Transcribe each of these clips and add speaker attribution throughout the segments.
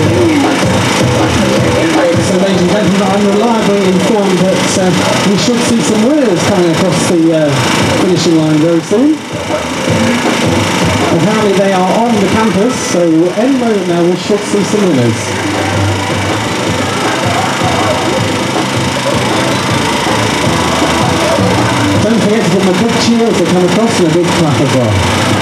Speaker 1: So ladies and gentlemen, I'm reliably informed that we should see some winners coming across the finishing line very soon. Apparently they are on the campus, so any moment now we should see some winners. Don't forget to give them a big cheer as they come across and a big clap as well.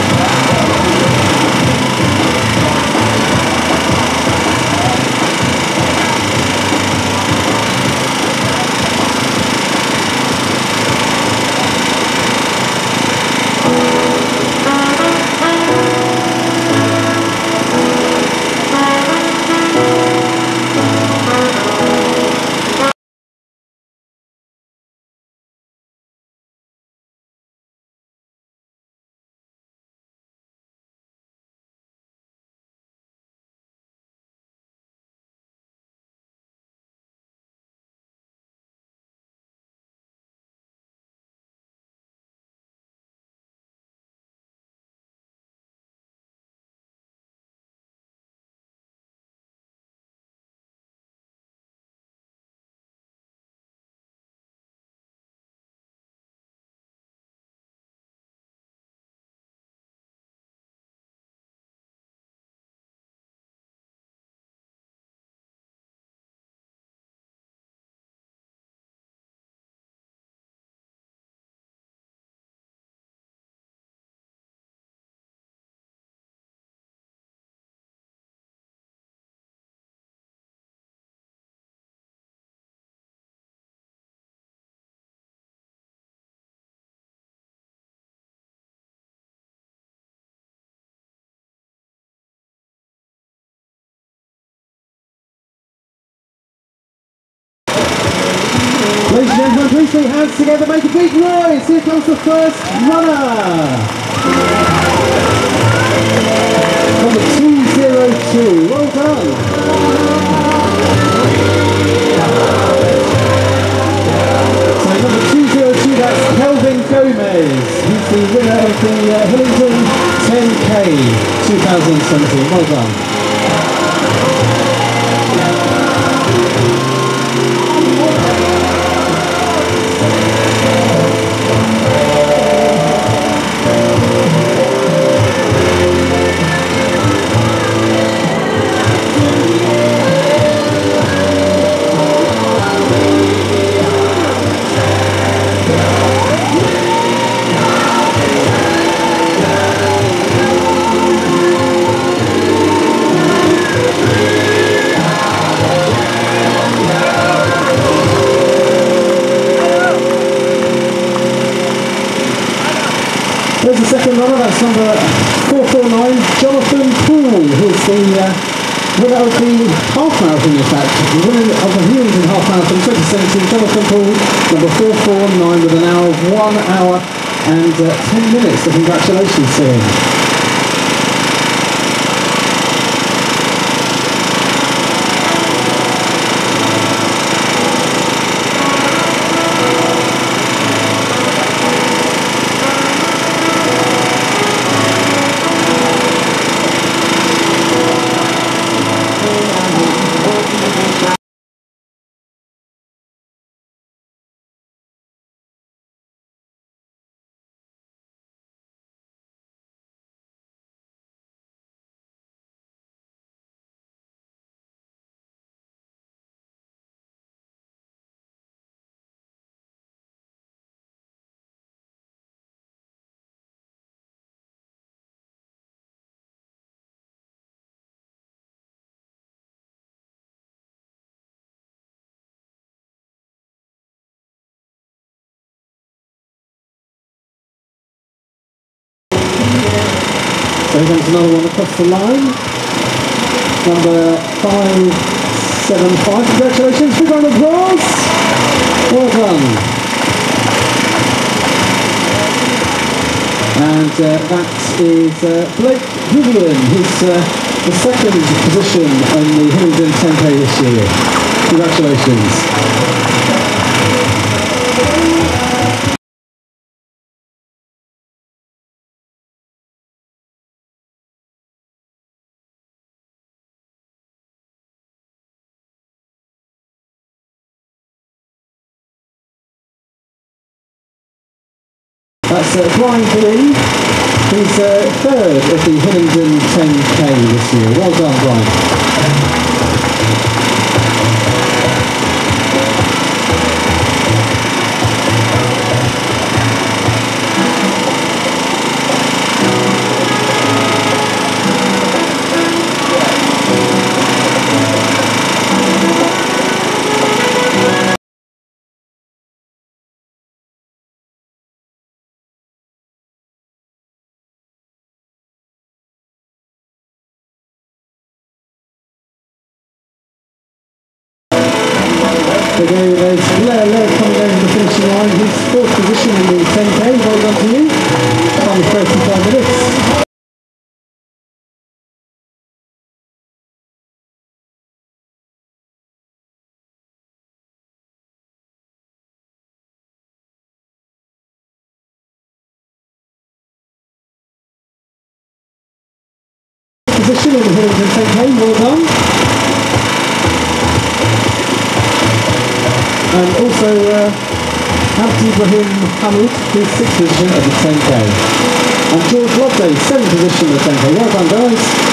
Speaker 1: Ladies and gentlemen, please put your hands together, make a big noise. Here comes the first runner. Number 202. Well done. So number 202, that's Kelvin Gomez. He's the winner of the Hillingdon 10K 2017. Well done. There's the second runner, that's number 449, Jonathan Poole, who's the winner of the half marathon, in fact. The winner of the Hillingdon half marathon 2017, Jonathan Poole, number 449, with an hour of 1 hour and 10 minutes. So congratulations to him. So here comes another one across the line. Number 575. Congratulations, big round of applause. Well done. And that is Blake Vivian. He's the second position in the Hillingdon 10K this year. Congratulations. That's Brian Green. He's third at the Hillingdon 10K this year. Well done, Brian. Again, there's Leo coming down to the finishing line. He's fourth position in the 10K. Well done to you. Time is 35 minutes. Position in the Hillingdon 10K. Well done. And also Abdi Ibrahim Hamid, who's 6th position at the 10K. And George Loveday, 7th position at the 10K. Well done, guys.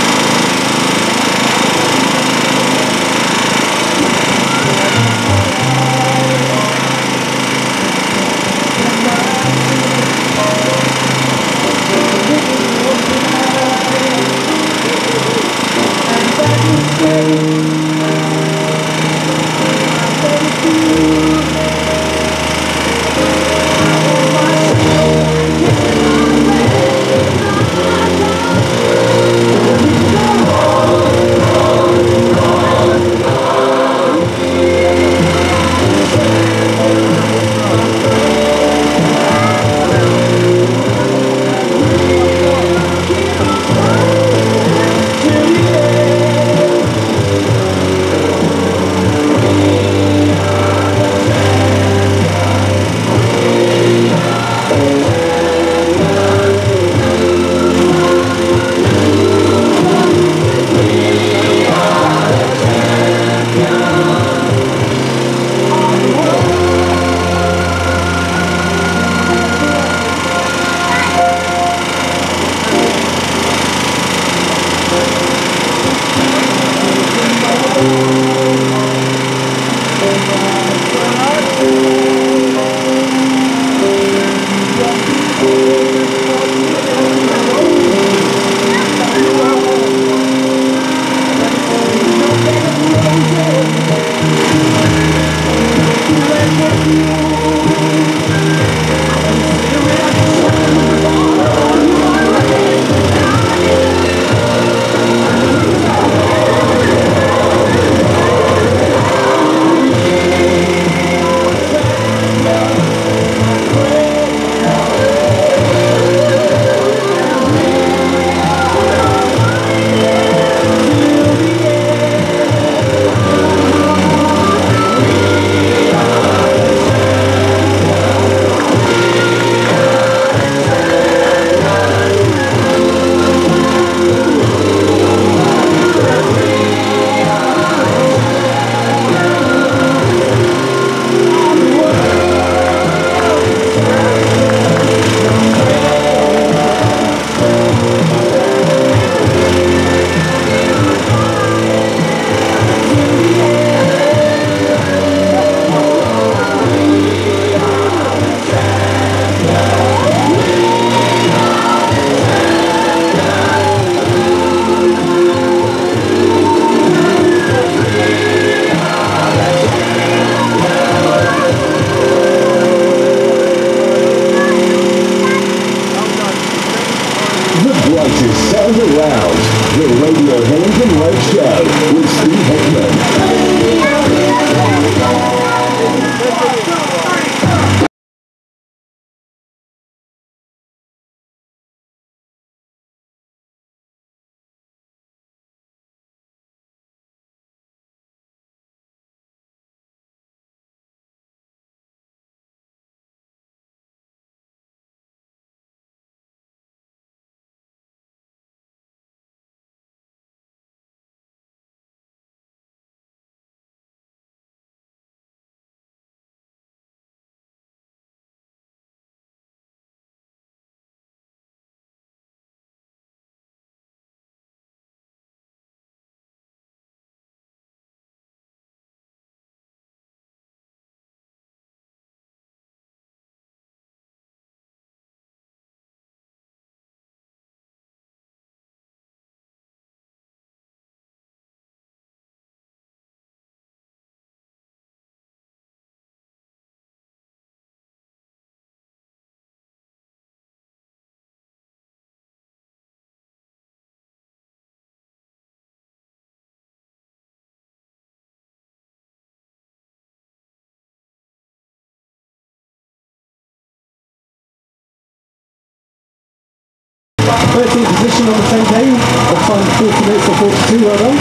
Speaker 1: 13th position on the 10k, of time 40 minutes or 42, well done.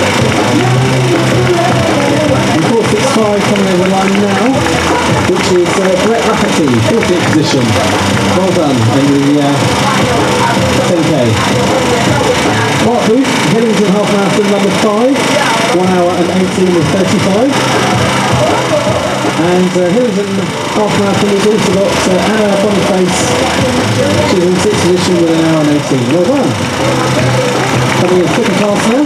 Speaker 1: And 465 coming over the line now, which is Brett Rafferty, 40th position. Well done in the 10k. Mark Booth, Hillingdon half marathon number 5, 1 hour and 18 with 35. And Hillingdon half marathon has also got Anna Boniface, she's in 6th position with 1 hour and 18. Well done. Coming in second class now.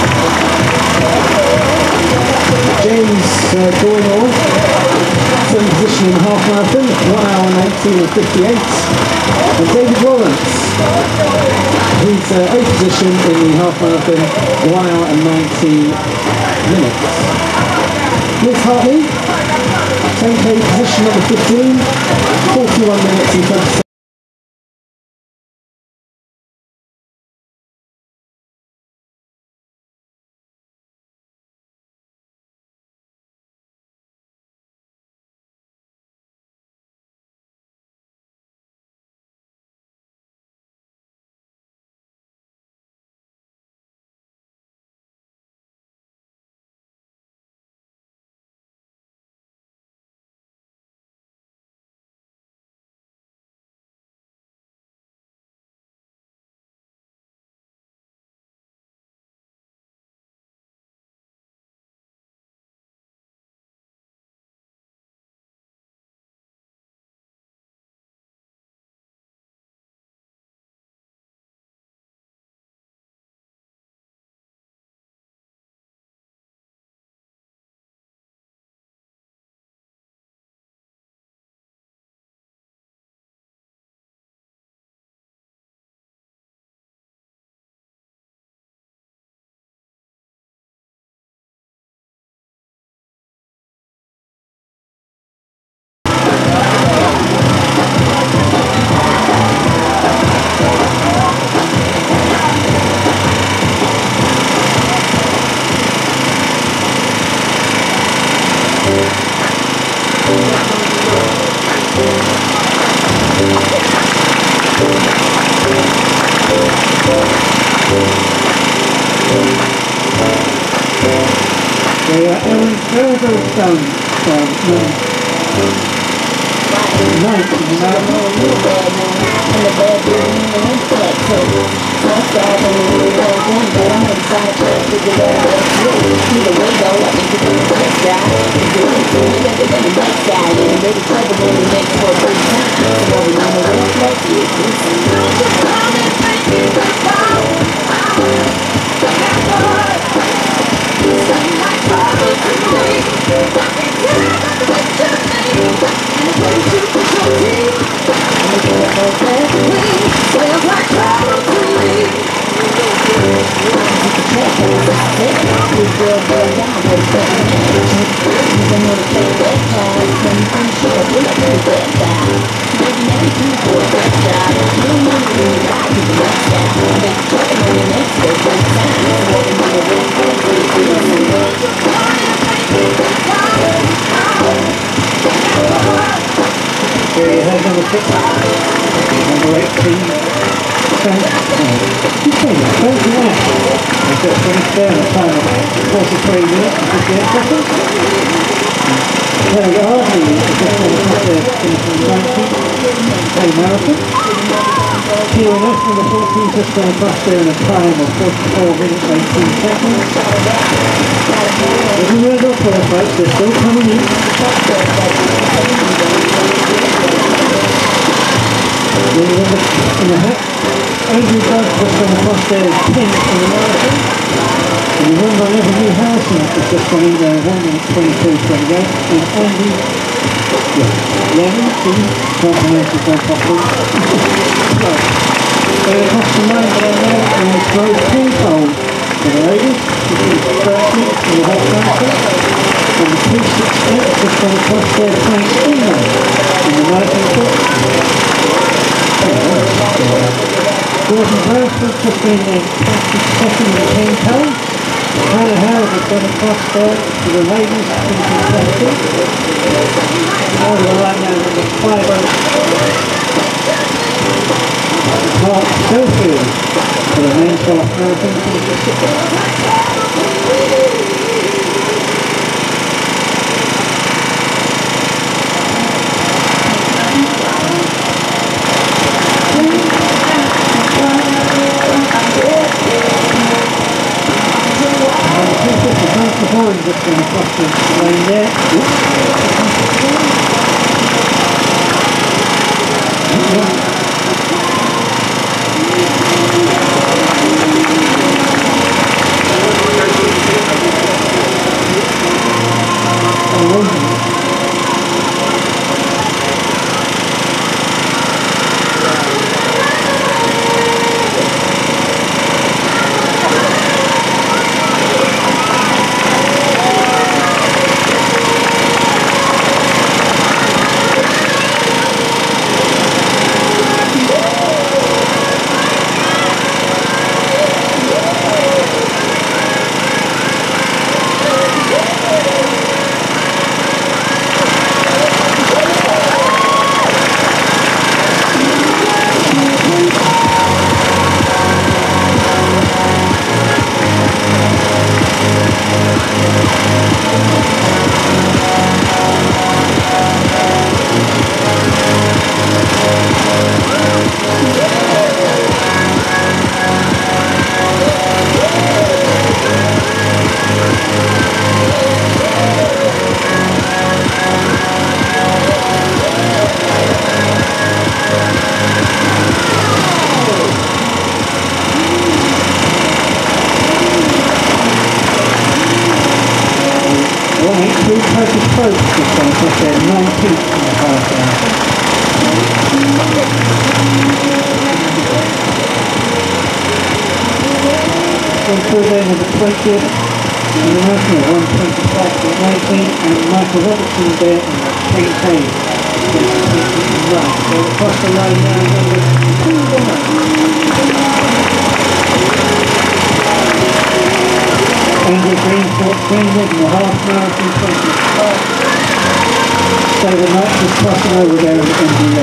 Speaker 1: James Doyle, 7th position in the half marathon, 1 hour and 18 with 58. And David Lawrence, he's 8th position in the half marathon, 1 hour and 19 minutes. Liz Hartley, 10k position number 15, 41 minutes and 20 seconds. Mark Schofield,
Speaker 2: for the men's half marathon. Just going across the lane there. Turkish folks just gone across their 19th and a half marathon. Gone through there with the 20th, the American at 1:25.19, and Michael Robertson there in the 10K. Right, so across the line now, number 2. Andrew Greenport, Greenwood in the half marathon, 25. So the night just crossing over there in the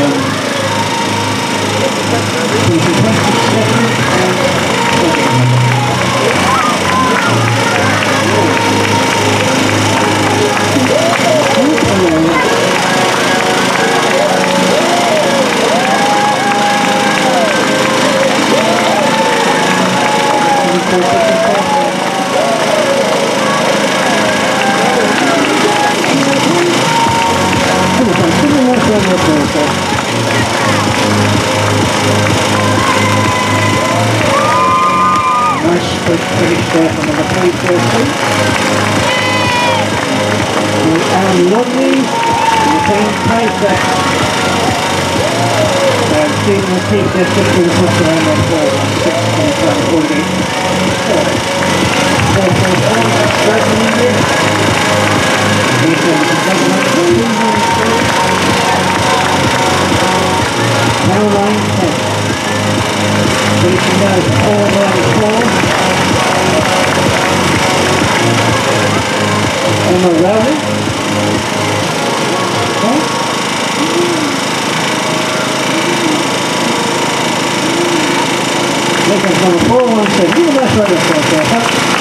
Speaker 2: Nice quick finish there from number 330. Aaron Ludley in the same place there. So Stephen McKeith just took through the push around there for 6:25.48. 4:45, that's great in India. Now line 10. Reaching down to 4:94. Emma Rowley. Lincoln's number 417. You must write this one, sir.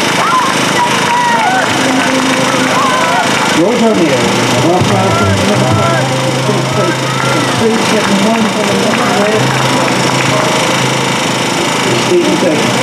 Speaker 2: George O'Neill, half marathon number 371 from the number there. Stephen Davis.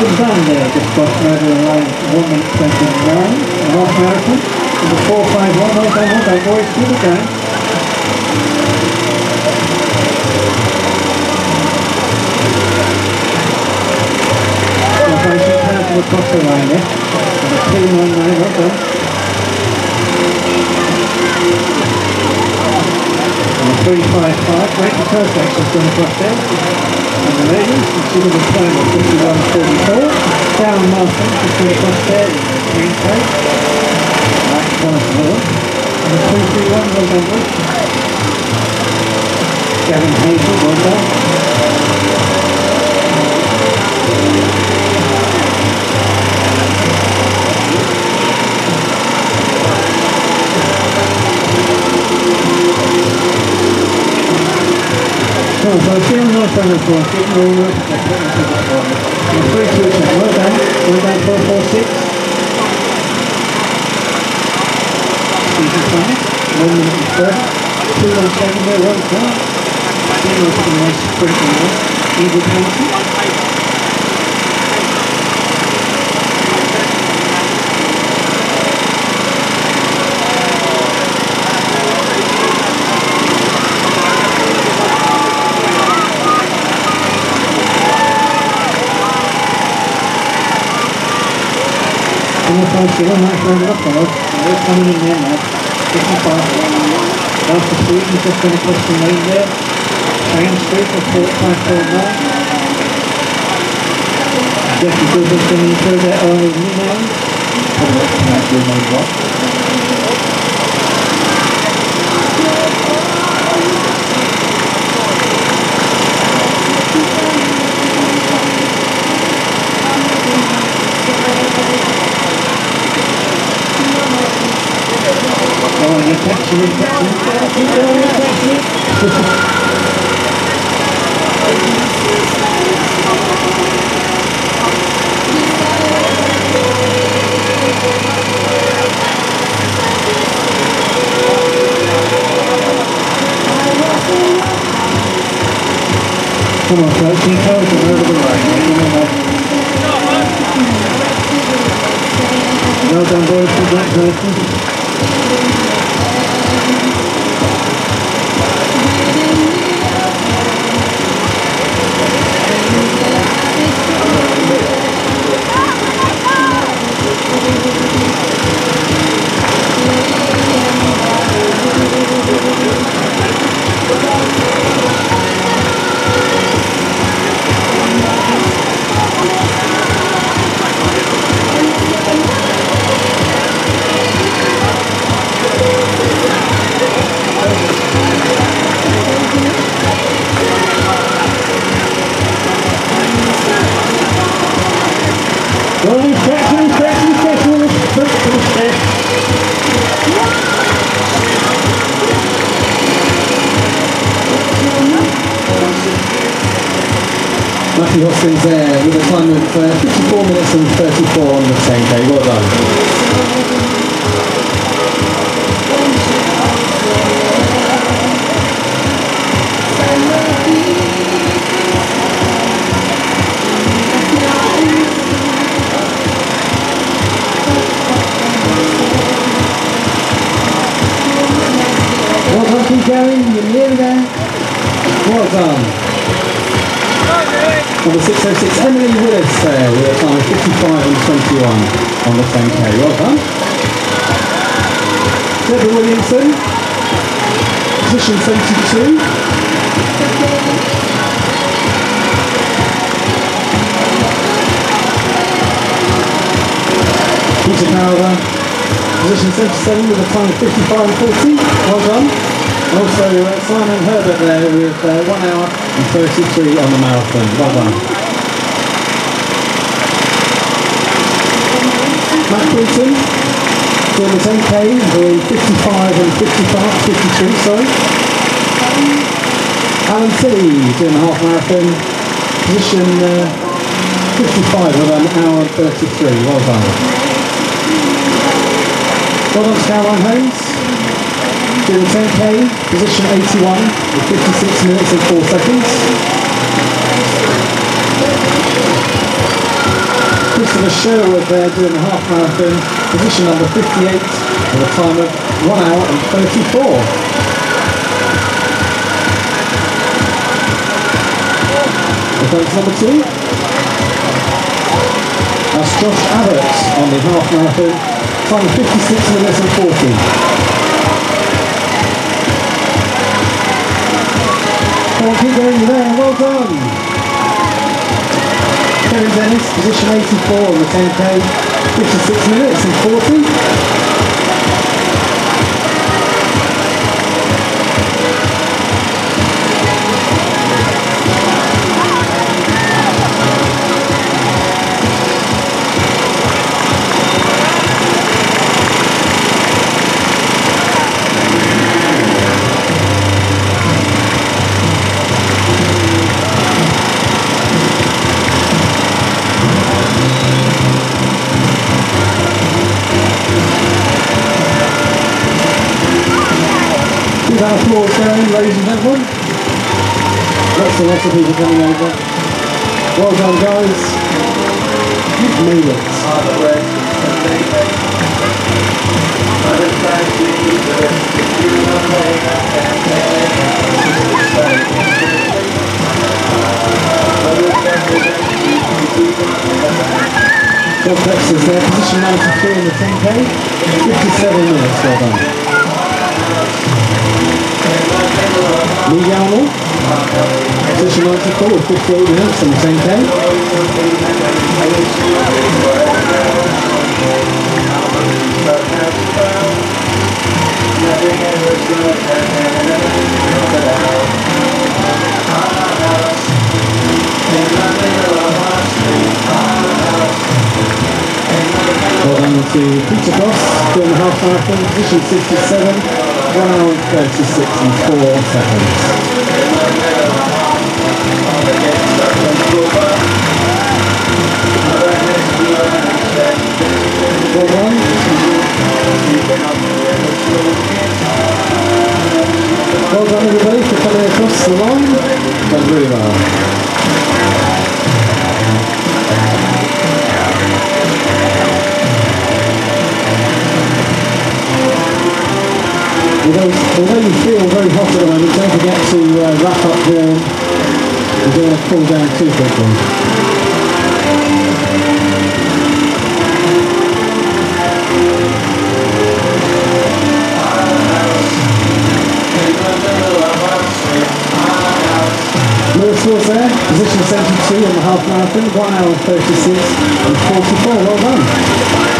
Speaker 2: Adam Zander just crossed over the line 1 minute 29, a half marathon. Number 451, well done boys, keep it going. Across the line there. Number 299, well done. Number 355, great and perfect has gone across there. And the ladies, considerable time of 51.44. Darren Martin has gone across there, green coat. Right, Thomas Miller. Number 231, well done, boys. Gavin Hazel, well done. So Jim Norton is going to keep moving. 3-2, well done. 446. Season 5, 1 minute and 30. 217 there, well done. Jim Norton in a nice sprint now. Eagle County. Still not going up for us. They're coming in there now. 55. After Sweden's just going to cross the lane there. Shane Street for 4549. Jeffy Goodman's going to throw that on his knee now. Come on, folks, keep going over the line. Well done, boys, congratulations.
Speaker 1: Matthew Hoskins there with a time of 54 minutes and 34 on the 10k. Well done. Well done, keep going. You're nearly there. Well done. Number 606, Emily Willis there with a time of 55 and 21 on the 10k. Well done. Deborah Williamson, position 22. Peter Powder, position 77 with a time of 55 and 40. Well done. Also Simon Herbert there with 1 hour and 33 on the marathon. Well done. Matt Brinton doing the 10k with 55 and 53, sorry. Alan Tilley doing the half marathon, position 55 with 1 hour and 33. Well done. Well done to Caroline Holmes. Doing 10k, position 81 with 56 minutes and 4 seconds. Christopher Sherwood there doing the half marathon, position number 58 with a time of 1 hour and 34. Reference number 2. That's Josh Abbott on the half marathon, time of 56 minutes and 40. Come on, keep going there, well done. Kevin Dennis, position 84 on the 10k, 56 minutes and 40. That applause going, ladies and gentlemen. Lots of people coming over. Well done, guys. You've made it. John Dexter's there, position 93 in the 10k, 57 minutes, well done. Lee Galmore, position 94 with 58 minutes on the 10k. Well done to Peter Cross doing the half marathon, position 67, 1 hour and 36 and 4 seconds. Well done. Well done everybody for coming across the line. Done really well. Although you feel very hot at the moment, don't forget to wrap up there. We're going to cool down too quickly. Lewis was there, position 72 on the half marathon, 1 hour 36 and 44. Well done.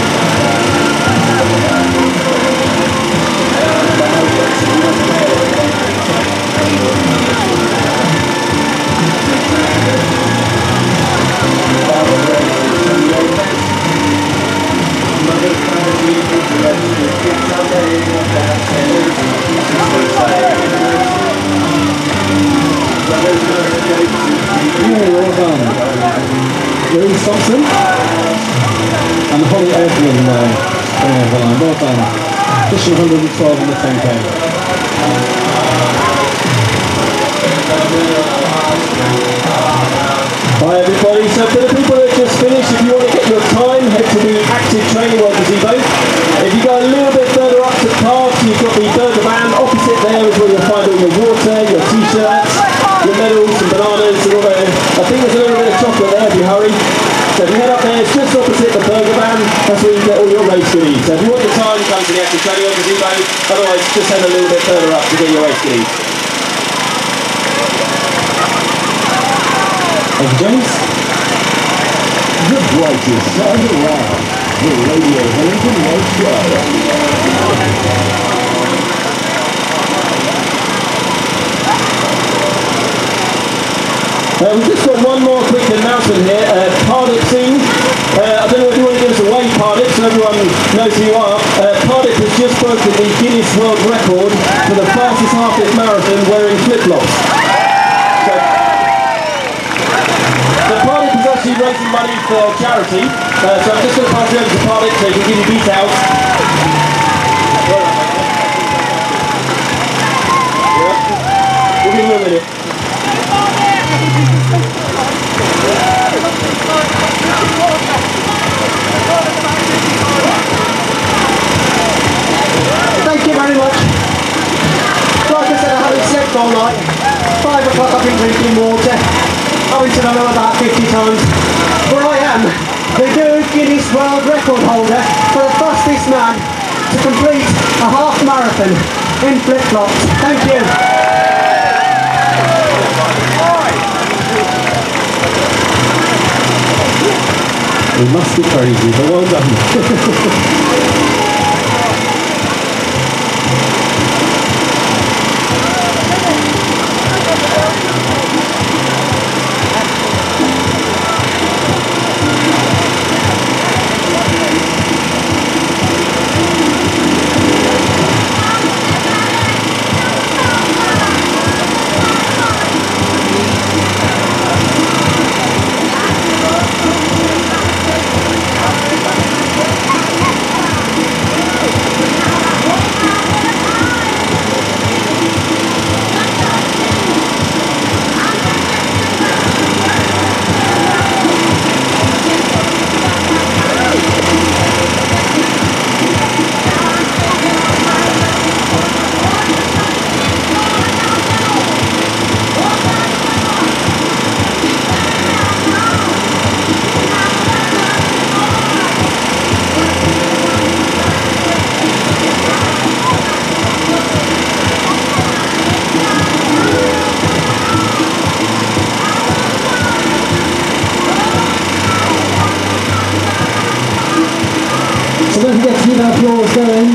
Speaker 1: Well done. Louise Thompson and Holly Edwin there. Well done. Position 112 on the 10k. Hi everybody, so for the people that just finished, if you want to get your time, head to the Active Training World Gazebo. If you go a little bit further up to the park, you've got the burger van. Opposite there is where you'll find all your water, your t-shirts, your medals and bananas and all that. I think there's a little bit of chocolate there if you hurry. So if you head up there, it's just opposite the burger van. That's where you get all your race goodies. So if you want your time, come to the Active Training World Gazebo. Otherwise, just head a little bit further up to get your race goodies. Thank you, James.
Speaker 3: The brightest side around. The Radio Wellington Night Show.
Speaker 2: We've just got one more quick announcement here. Pardip soon. I don't know if you want to give us a wave, Pardip, so everyone knows who you are. Pardip has just broken the Guinness World Record for the fastest half-marathon marathon wearing flip-flops. So Pardip is actually raising money for charity. So I'm just going to pass you over to Pardip so he can give you details. We'll give him a minute.
Speaker 4: Come on!
Speaker 1: mentioned I know about 50 times, but I am the new Guinness World Record holder for the fastest man to complete a half marathon in flip-flops. Thank you.
Speaker 2: We must be crazy, but well done.
Speaker 1: So don't forget to keep that applause going.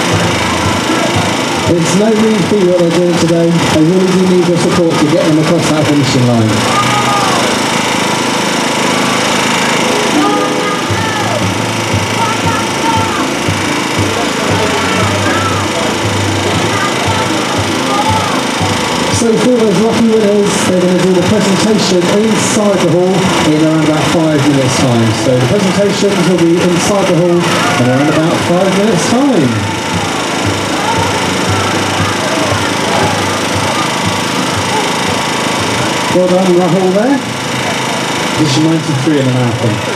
Speaker 1: It's no mean feat what they're doing today. They really do need your support to get them across that finishing line. So for those lucky winners, they're going to do the presentation inside the hall in around about 5 minutes time. So the presentations will be inside the hall in around about 5 minutes time. Well done Rahul there. Position 93 in the marathon.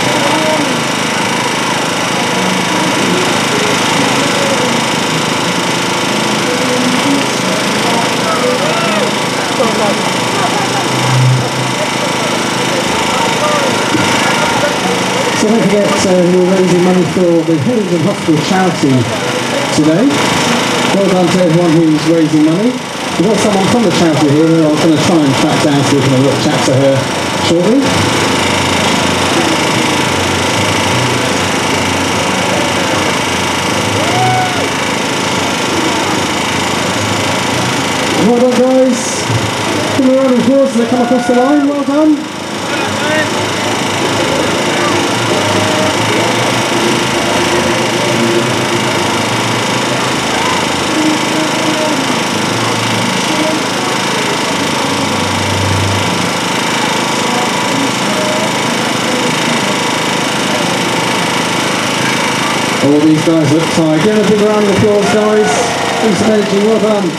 Speaker 1: So don't forget we're raising money for the Hillingdon Hospital charity today. Well done to everyone who's raising money. We've got someone from the charity here who I'm going to try and track down so we can have a little chat to her shortly. Well done guys. Give them a round of applause as they come across the line. Well done. All these guys look tired. Give them a big round of applause, guys. Thanks for energy, well done.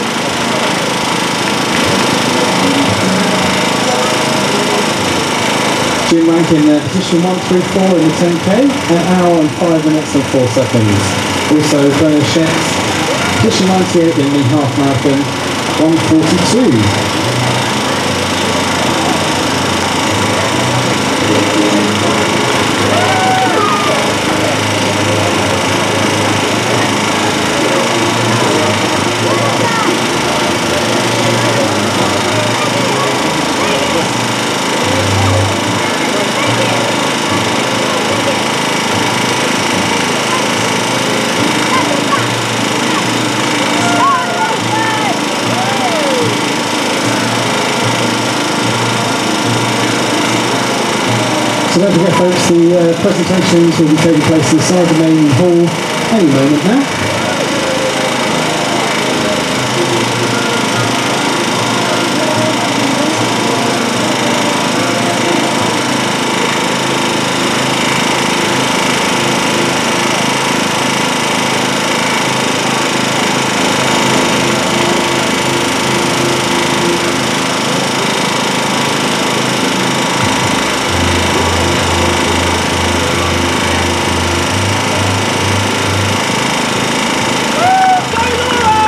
Speaker 1: Jim Rankin there, position 134 in the 10k, an hour and 5 minutes and 4 seconds. Also, Bernard Schetz, position 98 in the half marathon, 142. So don't forget folks, the presentations will be taking place inside the main hall any moment now.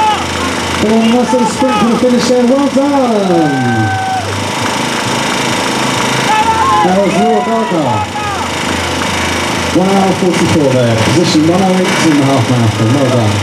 Speaker 1: Nice little sprint for the finish there, well done! That was Noah Gaga. 1 hour 44 there. Position 108 in the half marathon. Well done.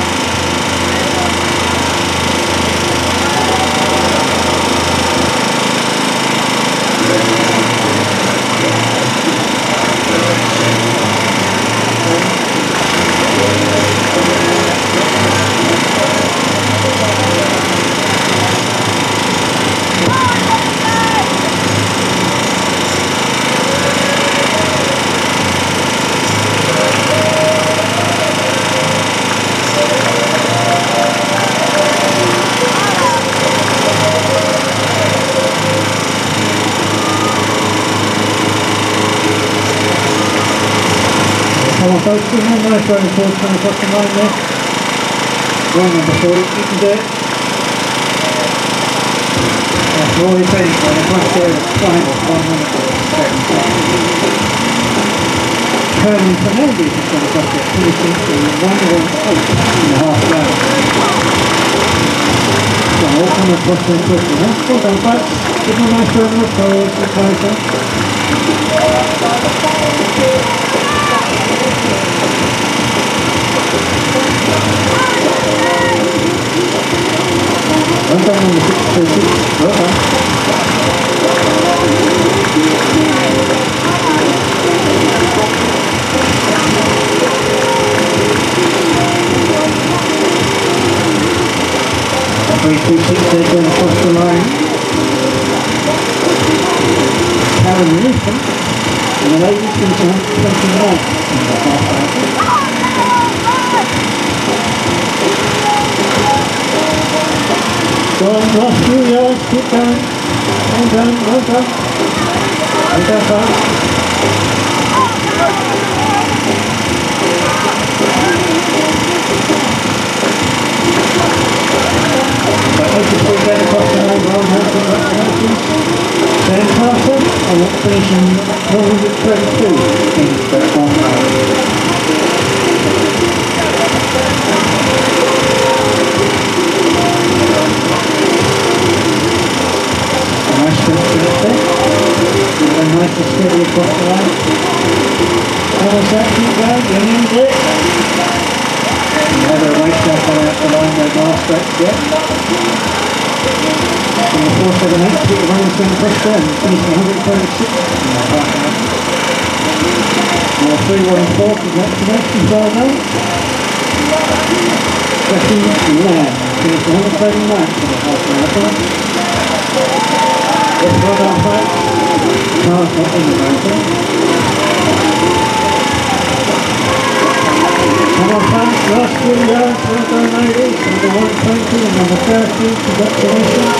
Speaker 2: Come on folks, give me a nice round of applause coming across the line there. Line number 40, you can do it. That's Rory Benning on the front there at time of 1 minute and 7 seconds. Herman Fernandez is going to cross there, finishing in 1:08 in the half hour. So all coming across there quickly, huh? Well done folks, give me a nice round of applause for closer.
Speaker 1: Well done on the 6:30. Well done.
Speaker 2: Three, 2, 6, they're going across the line. Karen Newton, and the ladies finish 129 in the half hour. Go on, last few yards, keep going. Well done, well done. Well done, folks. So 83 going across the line, well done, congratulations. Dan Carter, and finishing 132 in the half hour. Nice sprint finish there. And nice and steady across the line. How was that? Keep going, you need it. Another race car coming out the line, no bar stretch yet. And the 478, keep the running swing across there and finishing 136 in that half hour. Now 314, congratulations, well done. Jackie Lamb, finishing 139 in the half marathon. Let's well done folks. Car's not in the marathon. Come on folks, last few yards, well done ladies. Number 120 and number 30, congratulations.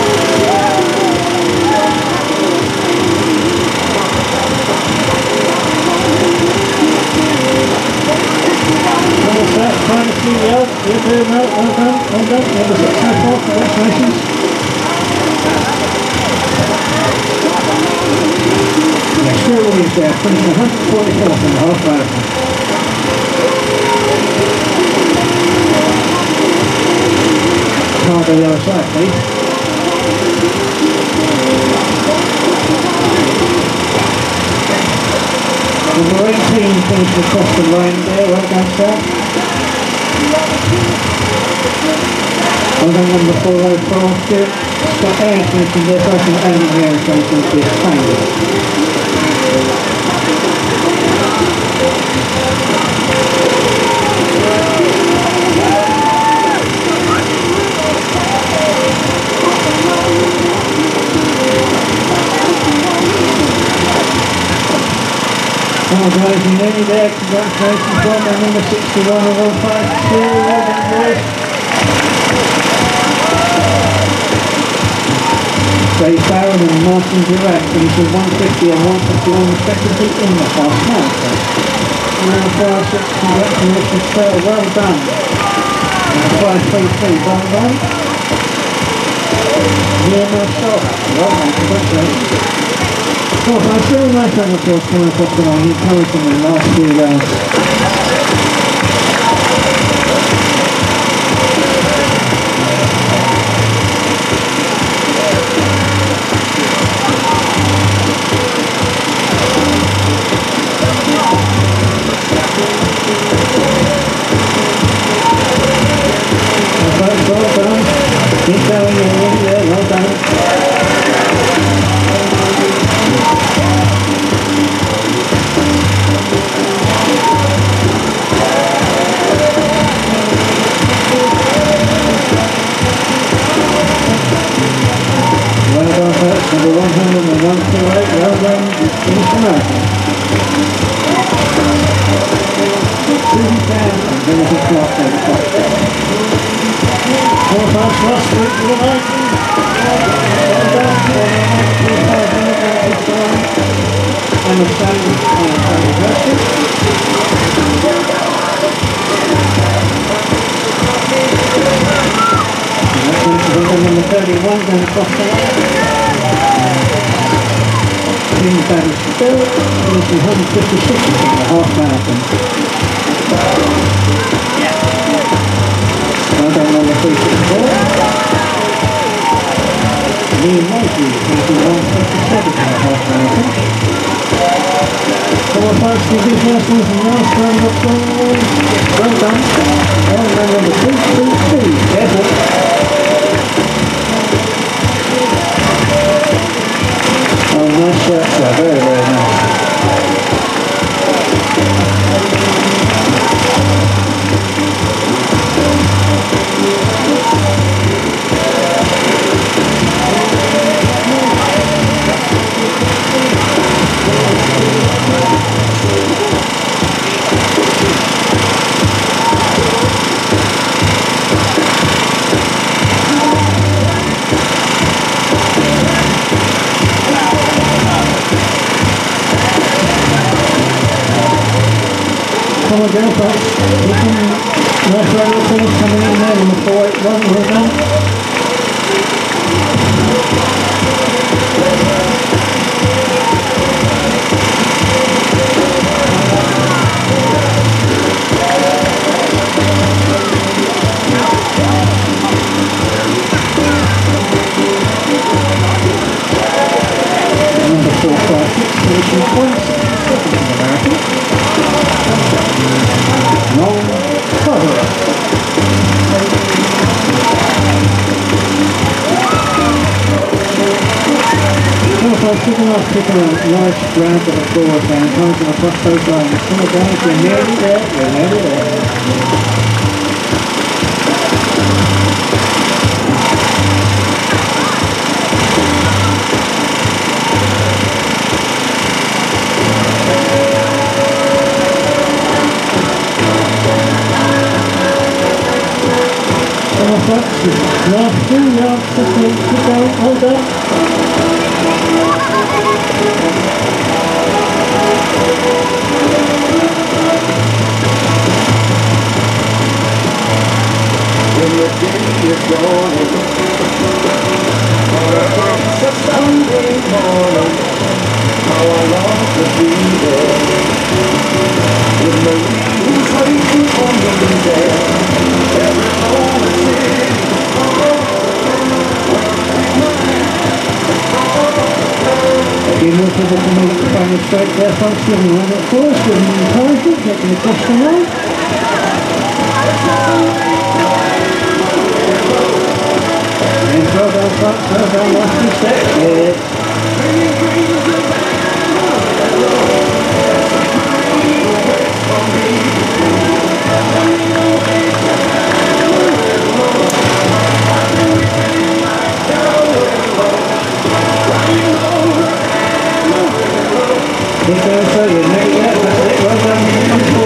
Speaker 2: Almost that, final few yards, you're doing well, well done, well done. Number 6 so far, congratulations. Yeah, Stuart Williams there, finishing 144th in the half marathon. Can't go the other side, please. Number 18 finished across the line there, well done, sir. Well done, number 404, Stuart. Scott Ayres finishing there, first and only here is going to be Spanish. Come on guys, you're nearly there, congratulations, well done, number 61 of all 5, well done boys. Dave Barron and Martin Dirac finishing 150 and 151 respectively in the half marathon. Now 5-6, congratulations sir, well done. Now 5-3-3, well done. Near Marshall, well done, congratulations. Well, I feel nice round of applause coming across the line, encouraging the last few rounds. 128, well done, finish the marathon. Susan Townsend, finishes class down the top there. Four past last week for the Vikings. Well done, 4.5 Emma Sanders and Sally Gershon. Number 31 down across the line. Team Savage still finishing 156 in the half marathon. Well done, number 364. Liam Mosey finishing 157 in the half marathon. Four folks to do first one from last round of applause. Well done. Well done, number 322. Careful. Oh, nice shirt, sir. Very, very nice. Come on, go folks. Nice level finish coming in there, number 481, well done. Number 456, finishing 167 in the marathon. Long cover. Well, folks, give a nice round of applause down. Times on across those lines. Come on, guys, you're nearly there. You're nearly there. Last 2 yards, 15, keep going, hold up.
Speaker 3: When the day is dawning, on a Sunday morning, how I long to be there. With Marie who's waiting for me there. Every moment
Speaker 2: Again, we'll put the community final straight there, folks. Giving a round of applause, giving them encouragement, getting across the line. And well done, folks. Well done, last 2 steps. Yeah. Keep going, so you're nearly there. That's it. Well done, number 4.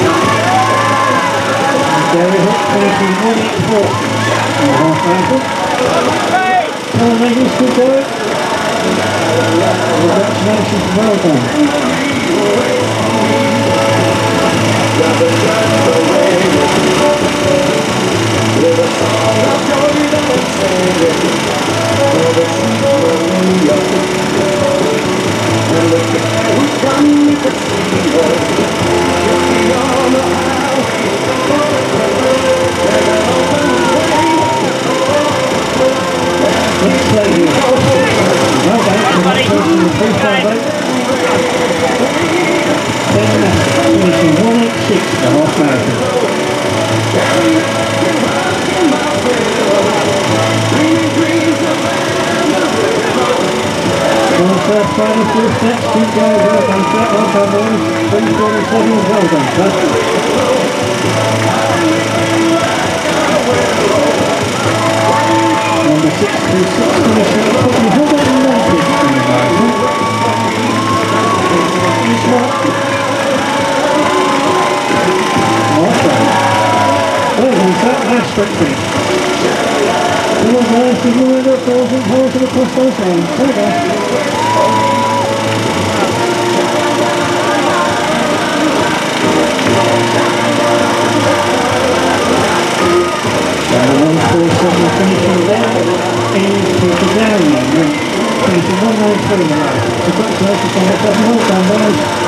Speaker 2: There is it, finishing 184 in the half marathon. Come on, ladies, keep going. Congratulations, well done. Next lady, well done, congratulations, 358. Then finishing 186 the half marathon. First final 2 steps, keep going, well done, sir, well done, boys. 347, well done, sir. Number 626 finisher. Probably hold on to the market for the moment. He's not. Well done, sir. Nice sprint finish. Come on, guys. Give me a look. Hold to the cross those lines. There we go. And the 147 finishing there is Peter Downing, finishing 193 in the race. Congratulations on that, well done guys.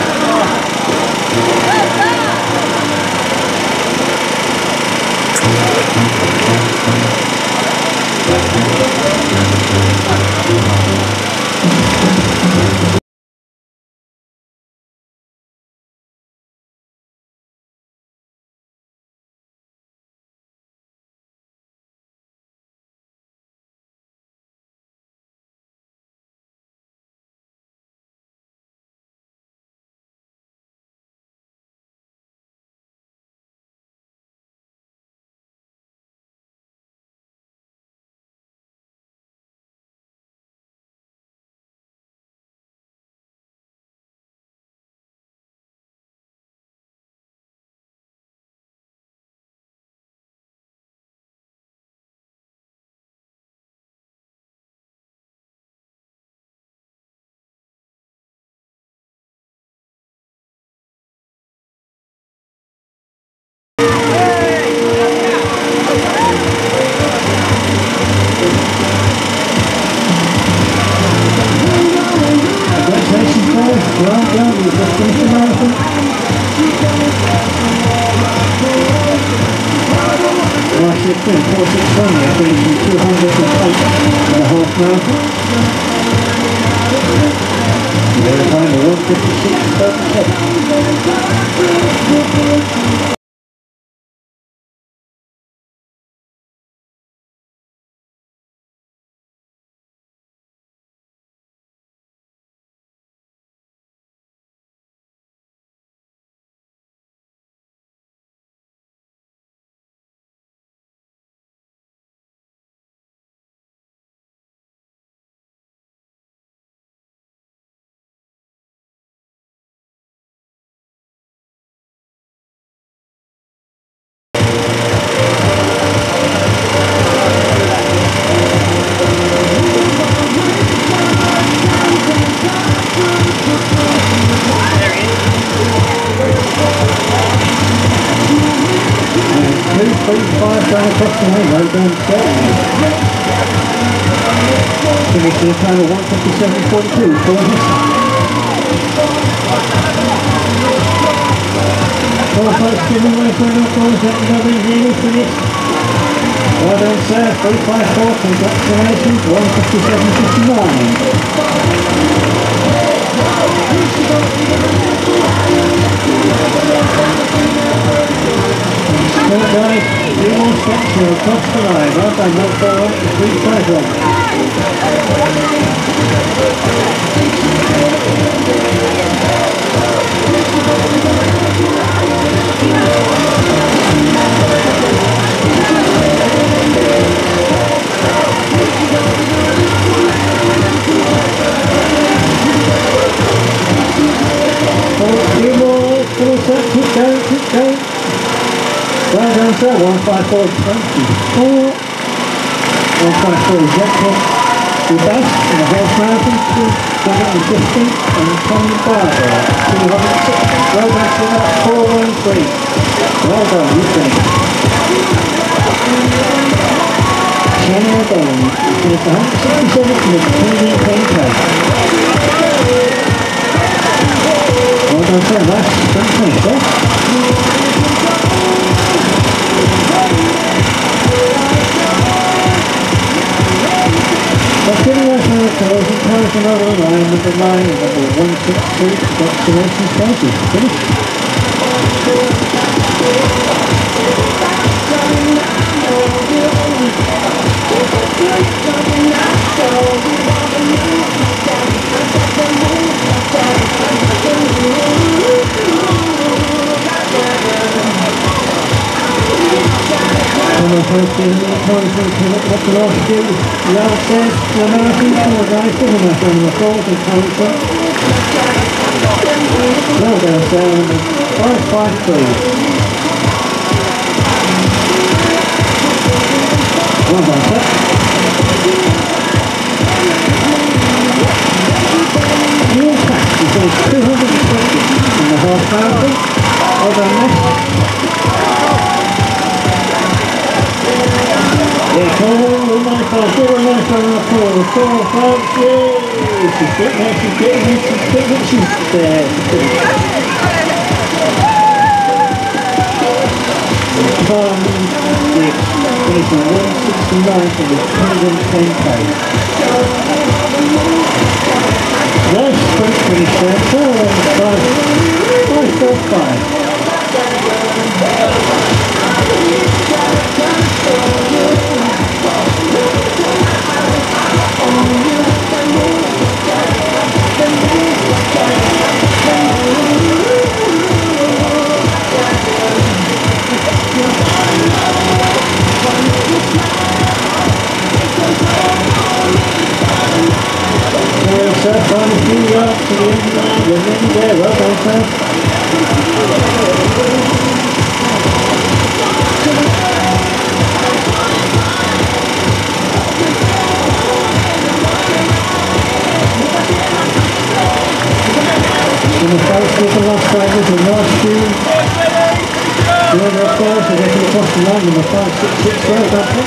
Speaker 2: Well done, you've just finished the marathon. Last year, 461, they're finishing 208 for the half marathon. They're time of 156.37. Finishing a time of 157.42 for this. Well, folks, give me away for an applause. Let me know when you finish. Well done, sir. 354. Congratulations. 157.59. Well, guys, 3 more steps here across the line. Well done, not far away. 351. Keep going. Well done, sir. 154.24. 154 jackpot. The best in the half marathon, 250 and Tommy Barber, 260. Well done, sir. 413. Well done, you finished. Channel Bone, you finished 167 from the Canadian campaign. Well done, sir. Nice sprint finish, sir. But getting us on the toes and cars another line with the line of number 162 Congratulations, County. Finished. Well, folks, giving me encouragement to look up the last few youngsters, the Americans, come on guys, give them a round of applause, encouragement. Well done, Sarah, 553. Well done, sir. Neil Pack, he finished 220 in the half marathon. Well done, Nick. Yeah, come on, all my folks, give her a nice round of applause. Come on, folks, yay! She's getting there, she's getting there, she's getting there, she's there. Finishing 169 from the 110k. Nice sprint finish there, so 5:45. Sir, find a few yards to the end of the line. You're nearly there. Well done, sir. And the folks with the last drivers and last few. The other applause are getting across the line. Number 566. Well done, sir.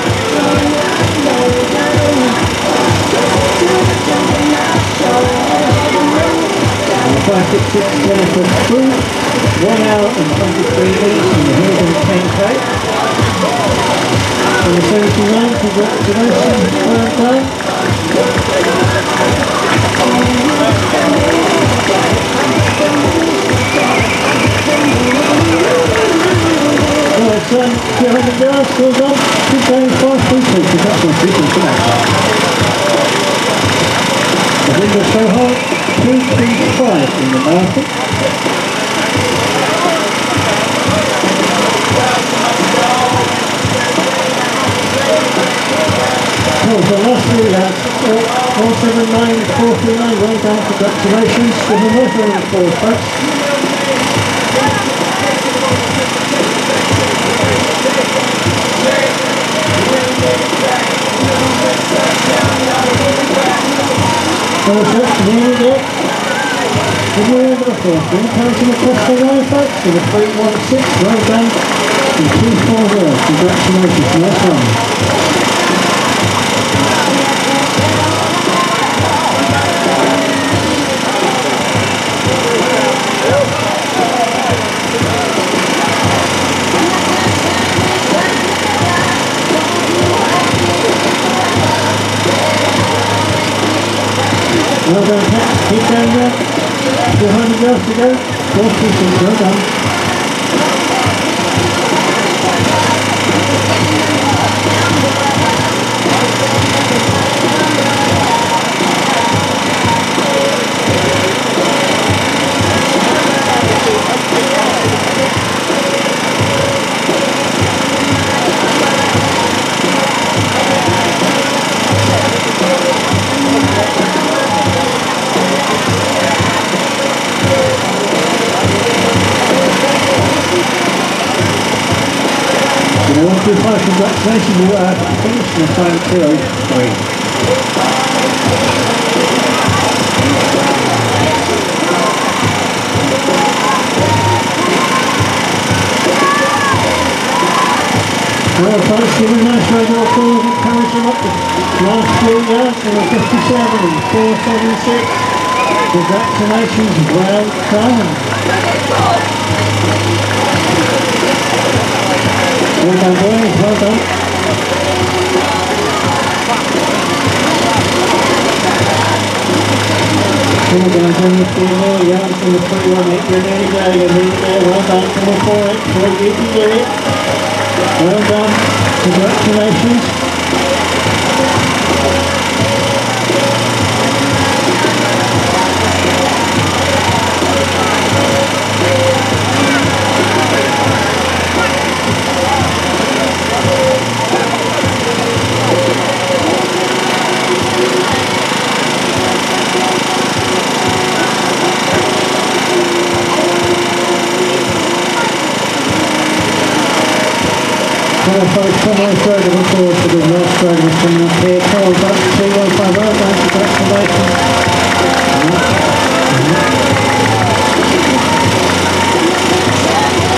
Speaker 2: 566 Jennifer Crew, 1 hour and 23 minutes in the 110k. And the 79, congratulations, well done. Well done, 200 yards, well done. Good going, 5-3-2, congratulations for that. Linda Soho, 2:35 in the marathon. Oh, the last three lads, 179, 439, well done, congratulations. Give them a nice round of applause, folks. Well, that's nearly there. Good morning, the fourth. Encouraging across the line, folks, to the 316. Well done. And 240. Congratulations. Nice one. Well done, Pat. Keep going there. 200 yards to go. 4-2-6. Well done. Congratulations, you finished in the time 2:03. Well, folks, give a nice round of applause, encourage them up the last few yards in the 57 and 4:76. Congratulations, well done. Well done, boys, well done. Well done, from the 3 more yards from the 21-8, you're nearly there, you're nearly there, well done, from the 4-8, you can do it. Well done, congratulations. Well, folks, almost ready to look forward to the last program coming up here. Carl Buck, 2150, thanks for congratulations.